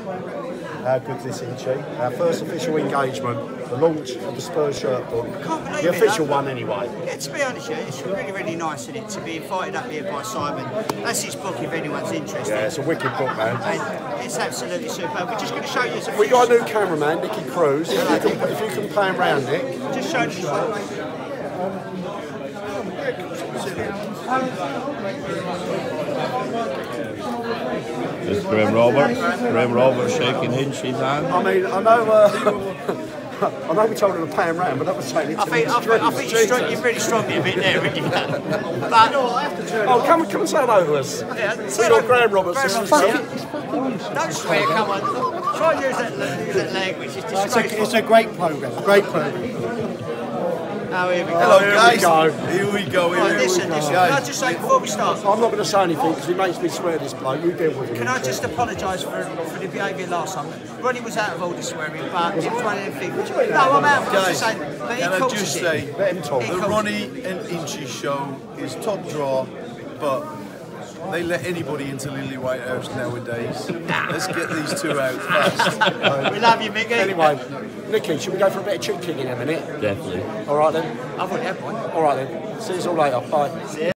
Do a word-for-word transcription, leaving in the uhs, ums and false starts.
How good this Hinchy? Our first official engagement, the launch of the Spurs Shirt book. The official it, one anyway. Yeah, to be honest, yeah, it's really, really nice in it to be invited up here by Simon. That's his book if anyone's interested. Yeah, it's a wicked book, man. And it's absolutely superb. We're just going to show you some. We got a new cameraman, Nicky Kruse. If you can, if you can pan round Nick. Just show this one. There's Graham Roberts. Graham Roberts shaking Hinchy's hand. I mean, I know. Uh, I know we told him to pan round, but that was saying it. I think, I think, I think you're, strong, you're really strongly a bit there, really. But oh, come come and say hello to us. Yeah, so we got Graham Roberts. Graham Roberts yeah. Don't swear, come on. Try and use that, use that language. It's, it's, a, it's a great programme. Great programme. Oh, here we go. Hello, here guys. We go. Here we go. Here, right, here listen, we go. listen. Can I just say before we start? I'm not going to say anything because he makes me swear, this bloke. You deal with him. Can I just apologise for, for the behaviour last time? Ronnie was out of all the swearing, but it was one of them things. No, I'm out. I'm just saying. But he Can I calls just it. say, Let him talk. the Ronnie and Hinchy show is top draw, but they let anybody into Lillywhite House nowadays. Let's get these two out fast. We love you, Micky. Anyway, Nicky, should we go for a bit of cheeking in a minute? Definitely. All right then. I've already had one. All right then. See you all later. Bye.